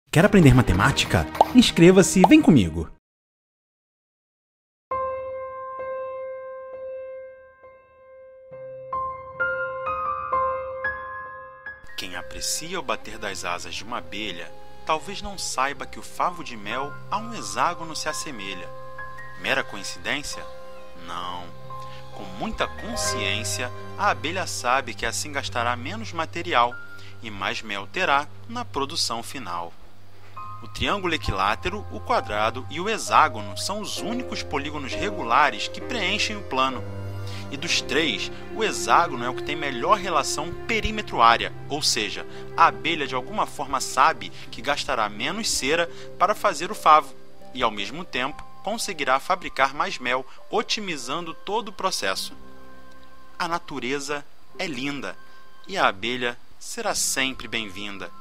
Quer aprender matemática? Inscreva-se e vem comigo! Quem aprecia o bater das asas de uma abelha, talvez não saiba que o favo de mel a um hexágono se assemelha. Mera coincidência? Não. Com muita consciência, a abelha sabe que assim gastará menos material e mais mel terá na produção final. O triângulo equilátero, o quadrado e o hexágono são os únicos polígonos regulares que preenchem o plano. E dos três, o hexágono é o que tem melhor relação perímetro-área, ou seja, a abelha de alguma forma sabe que gastará menos cera para fazer o favo e, ao mesmo tempo, conseguirá fabricar mais mel, otimizando todo o processo. A natureza é linda e a abelha será sempre bem-vinda.